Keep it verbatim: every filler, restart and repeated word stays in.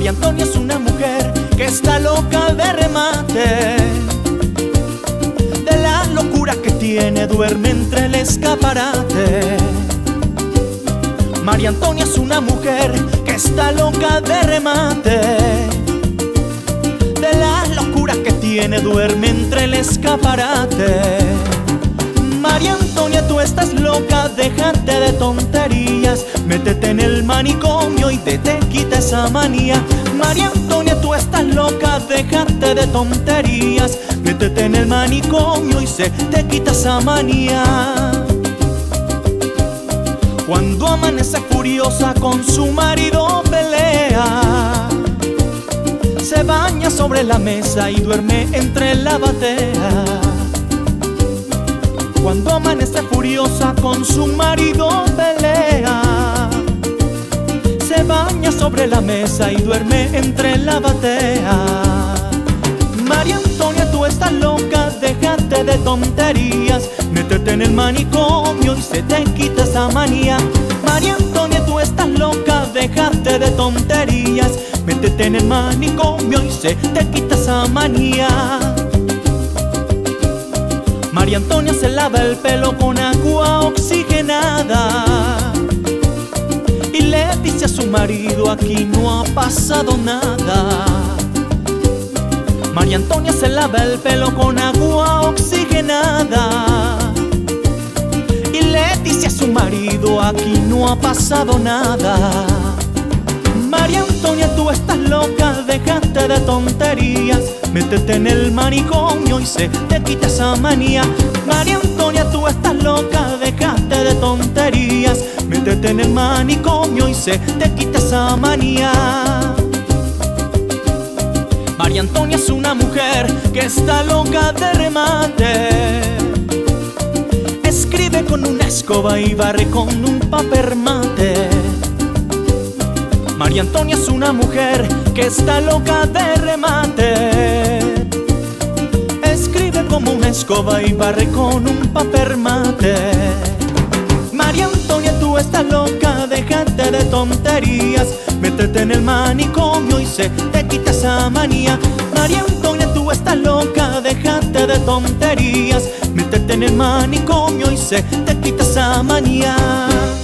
María Antonia es una mujer que está loca de remate. De la locura que tiene, duerme entre el escaparate. María Antonia es una mujer que está loca de remate. De la locura que tiene, duerme entre el escaparate. María Antonia, tú estás loca, déjate de tonterías, métete en el manicomio y te, te quita esa manía. María Antonia, tú estás loca, déjate de tonterías, métete en el manicomio y se te quita esa manía. Cuando amanece furiosa con su marido pelea, se baña sobre la mesa y duerme entre la batea. Cuando amanece furiosa con su marido pelea, se baña sobre la mesa y duerme entre la batea. María Antonia, tú estás loca, déjate de tonterías, métete en el manicomio y se te quita esa manía. María Antonia, tú estás loca, déjate de tonterías, métete en el manicomio y se te quita esa manía. María Antonia se lava el pelo con agua oxigenada y le dice a su marido: aquí no ha pasado nada. María Antonia se lava el pelo con agua oxigenada y le dice a su marido: aquí no ha pasado nada. María Antonia, tú estás loca, déjate de tonterías, métete en el manicomio y se te quita esa manía. María Antonia, tú estás loca, déjate de tonterías, métete en el manicomio y se te quita esa manía. María Antonia es una mujer que está loca de remate. Escribe con una escoba y barre con un papel mate. María Antonia es una mujer que está loca de remate. Escribe como una escoba y barre con un papel mate. María Antonia, tú estás loca, déjate de tonterías, métete en el manicomio y se te quita esa manía. María Antonia, tú estás loca, déjate de tonterías, métete en el manicomio y se te quita esa manía.